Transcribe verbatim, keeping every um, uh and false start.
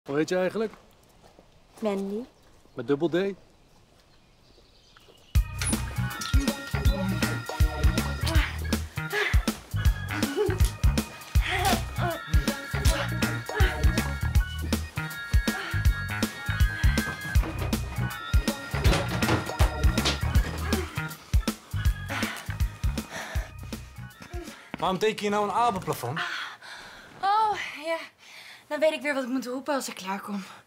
Hoe heet je eigenlijk? Mandy. Met dubbel D? Waarom teken je nou een apenplafond? Oh, ja. Dan weet ik weer wat ik moet roepen als ik klaar kom.